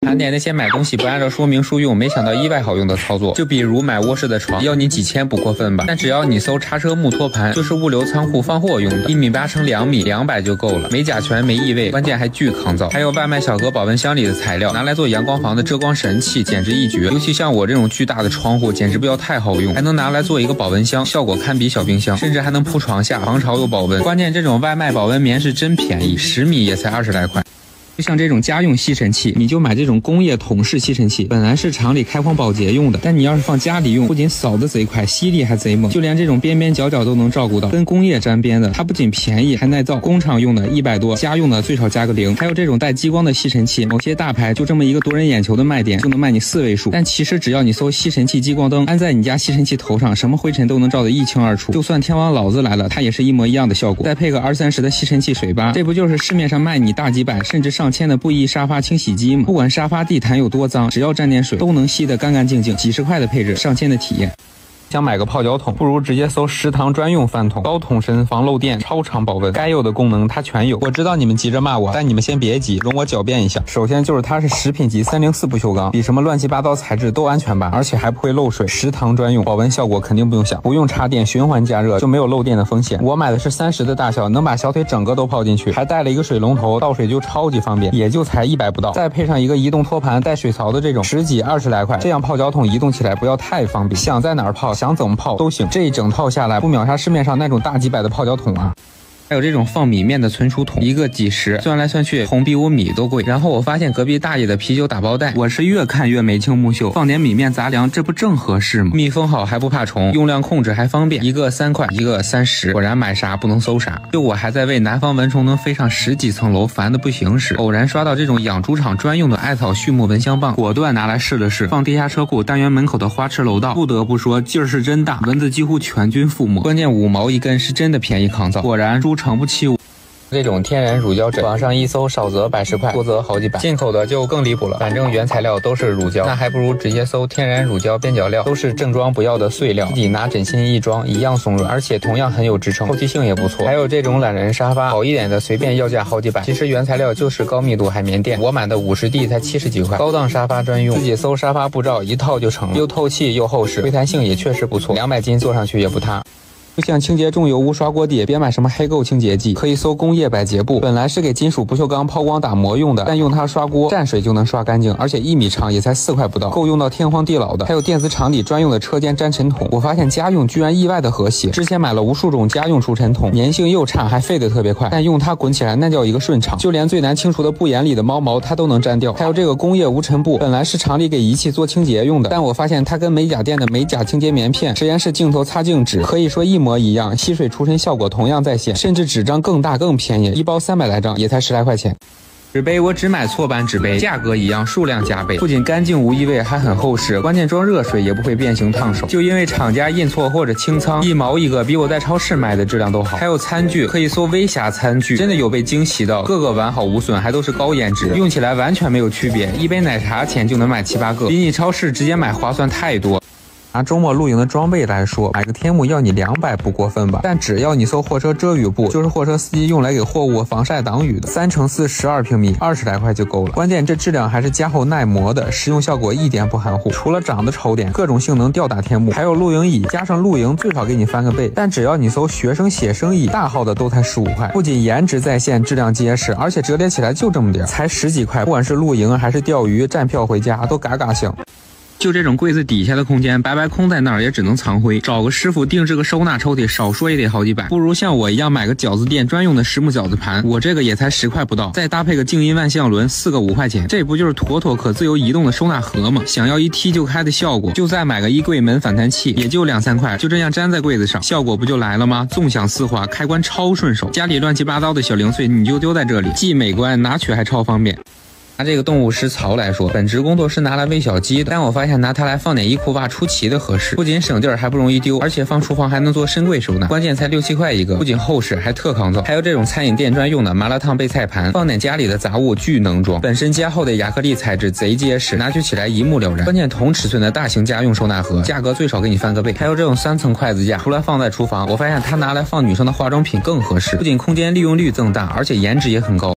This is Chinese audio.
盘点那些买东西不按照说明书用，没想到意外好用的操作，就比如买卧室的床，要你几千不过分吧？但只要你搜叉车木托盘，就是物流仓库放货用的，1.8米乘2米，200就够了，没甲醛没异味，关键还巨抗造。还有外卖小哥保温箱里的材料，拿来做阳光房的遮光神器，简直一绝。尤其像我这种巨大的窗户，简直不要太好用，还能拿来做一个保温箱，效果堪比小冰箱，甚至还能铺床下，防潮又保温。关键这种外卖保温棉是真便宜，10米也才20来块。就像这种家用吸尘器，你就买这种工业桶式吸尘器，本来是厂里开荒保洁用的，但你要是放家里用，不仅扫得贼快，吸力还贼猛，就连这种边边角角都能照顾到，跟工业沾边的。它不仅便宜还耐造，工厂用的100多，家用的最少加个0。还有这种带激光的吸尘器，某些大牌就这么一个夺人眼球的卖点，就能卖你4位数。但其实只要你搜吸尘器激光灯，安在你家吸尘器头上，什么灰尘都能照得一清二楚。就算天王老子来了，它也是一模一样的效果。再配个20-30的吸尘器水吧，这不就是市面上卖你大几百甚至上千的布艺沙发清洗机吗？不管沙发地毯有多脏，只要沾点水都能吸得干干净净。几十块的配置，上千的体验。想买个泡脚桶，不如直接搜食堂专用饭桶，高桶身，防漏电，超长保温，该有的功能它全有。我知道你们急着骂我，但你们先别急，容我狡辩一下。首先就是它是食品级304不锈钢，比什么乱七八糟材质都安全吧，而且还不会漏水，食堂专用，保温效果肯定不用想，不用插电，循环加热就没有漏电的风险。我买的是30的大小，能把小腿整个都泡进去，还带了一个水龙头，倒水就超级方便，也就才100不到。再配上一个移动托盘带水槽的这种，10几20来块，这样泡脚桶移动起来不要太方便，想在哪儿泡，想怎么泡都行。这一整套下来，不秒杀市面上那种大几百的泡脚桶啊。还有这种放米面的存储桶，一个几十，算来算去桶比我米都贵。然后我发现隔壁大爷的啤酒打包袋，我是越看越眉清目秀，放点米面杂粮，这不正合适吗？密封好还不怕虫，用量控制还方便，一个3块，一个30，果然买啥不能搜啥。就我还在为南方蚊虫能飞上10几层楼烦得不行时，偶然刷到这种养猪场专用的艾草畜牧蚊香棒，果断拿来试了试，放地下车库单元门口的花池楼道，不得不说劲儿是真大，蚊子几乎全军覆没。关键5毛一根是真的便宜抗造，果然猪诚不欺我。这种天然乳胶枕，网上一搜少则100块，多则好几百，进口的就更离谱了。反正原材料都是乳胶，那还不如直接搜天然乳胶边角料，都是正装不要的碎料，自己拿枕芯一装，一样松软，而且同样很有支撑，透气性也不错。还有这种懒人沙发，好一点的随便要价好几百，其实原材料就是高密度海绵垫，我买的50D才70几块，高档沙发专用，自己搜沙发布罩一套就成了，又透气又厚实，回弹性也确实不错，200斤坐上去也不塌。就像清洁重油污刷锅底，别买什么黑垢清洁剂，可以搜工业百洁布，本来是给金属不锈钢抛光打磨用的，但用它刷锅蘸水就能刷干净，而且1米长也才4块不到，够用到天荒地老的。还有电子厂里专用的车间沾尘桶，我发现家用居然意外的和谐。之前买了无数种家用除尘桶，粘性又差，还废得特别快，但用它滚起来那叫一个顺畅，就连最难清除的布眼里的猫毛它都能粘掉。还有这个工业无尘布，本来是厂里给仪器做清洁用的，但我发现它跟美甲店的美甲清洁棉片、实验室镜头擦镜纸可以说一模一样，吸水除尘效果同样在线，甚至纸张更大更便宜，一包300来张也才10来块钱。纸杯我只买错版纸杯，价格一样，数量加倍，不仅干净无异味，还很厚实，关键装热水也不会变形烫手。就因为厂家印错或者清仓，1毛一个，比我在超市买的质量都好。还有餐具，可以搜微瑕餐具，真的有被惊喜到，个个完好无损，还都是高颜值，用起来完全没有区别，一杯奶茶钱就能买7、8个，比你超市直接买划算太多。拿周末露营的装备来说，买个天幕要你200不过分吧？但只要你搜货车遮雨布，就是货车司机用来给货物防晒挡雨的，3×4 12平米，20来块就够了。关键这质量还是加厚耐磨的，实用效果一点不含糊。除了长得丑点，各种性能吊打天幕。还有露营椅，加上露营最少给你翻个倍。但只要你搜学生写生椅，大号的都才15块，不仅颜值在线，质量结实，而且折叠起来就这么点，才10几块。不管是露营还是钓鱼，站票回家都嘎嘎响。就这种柜子底下的空间，白白空在那儿也只能藏灰，找个师傅定制个收纳抽屉，少说也得好几百，不如像我一样买个饺子店专用的实木饺子盘，我这个也才10块不到，再搭配个静音万向轮，4个5块钱，这不就是妥妥可自由移动的收纳盒吗？想要一踢就开的效果，就再买个衣柜门反弹器，也就2、3块，就这样粘在柜子上，效果不就来了吗？纵享丝滑，开关超顺手，家里乱七八糟的小零碎你就丢在这里，既美观拿取还超方便。拿这个动物食槽来说，本职工作是拿来喂小鸡的，但我发现拿它来放点衣裤袜出奇的合适，不仅省地儿还不容易丢，而且放厨房还能做深柜收纳，关键才6、7块一个，不仅厚实还特抗造。还有这种餐饮店专用的麻辣烫备菜盘，放点家里的杂物巨能装，本身加厚的亚克力材质贼结实，拿取起来一目了然。关键同尺寸的大型家用收纳盒，价格最少给你翻个倍。还有这种3层筷子架，除了放在厨房，我发现它拿来放女生的化妆品更合适，不仅空间利用率增大，而且颜值也很高。